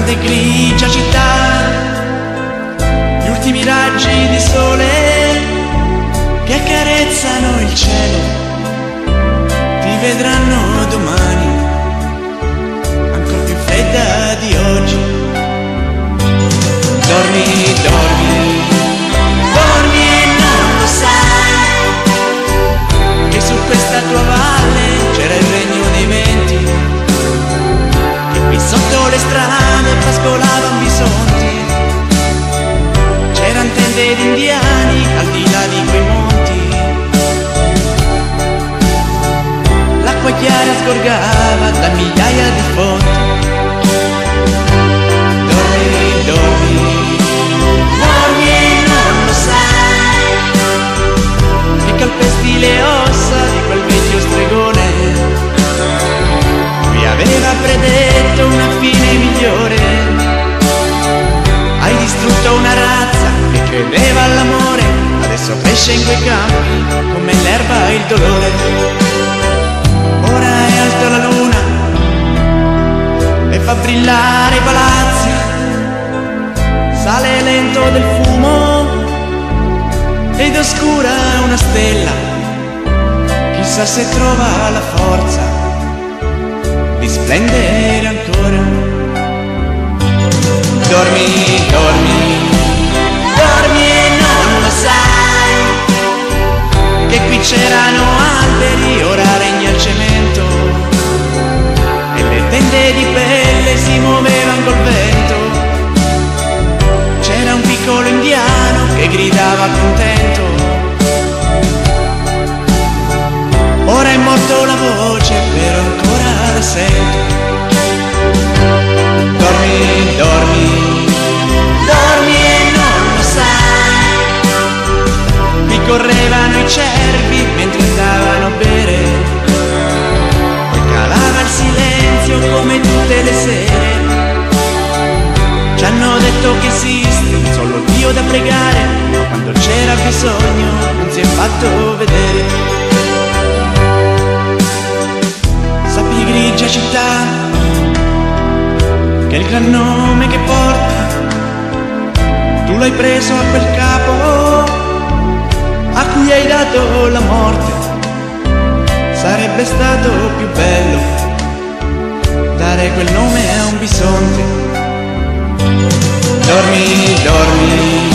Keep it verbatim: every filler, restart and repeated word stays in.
grande grigia città, gli ultimi raggi di sole che accarezzano il cielo, ti vedranno domani, ancora più fredda di oggi. Dormi, dormi, dormi e non lo sai, che su questa tua valle c'era il regno dei venti, che qui sotto le strade pascolavano bisonti, c'eran tende di indiani al di là di quei monti, l'acqua chiara sgorgava da migliaia di fonti. Dormi, dormi, dormi e non lo sai, che calpesti le ossa di quel vecchio stregone, lui aveva predetto una fine migliore. Hai distrutto una razza che credeva all'amore, adesso cresce in quei campi come l'erba il dolore. Ora è alta la luna e fa brillare i palazzi, sale lento del fumo ed oscura una stella, chissà se trova la forza di splendere ancora. Dormi, dormi, dormi e non lo sai, che qui c'erano alberi, ora regna il cemento, e le tende di pelle si muovevano col vento. C'era un piccolo indiano che gridava contento, ora è morto la voce, però ancora la sento. Dormi, dormi, dormi e non lo sai, qui correvano i cervi mentre andavano a bere, poi calava il silenzio come tutte le sere. Ci hanno detto che esiste un solo Dio da pregare, ma quando c'era bisogno non si è fatto vedere. Sappi, grigia città, che il gran nome che porta tu l'hai preso a quel capo a cui hai dato la morte. Sarebbe stato più bello dare quel nome a un bisonte. Dormi, dormi,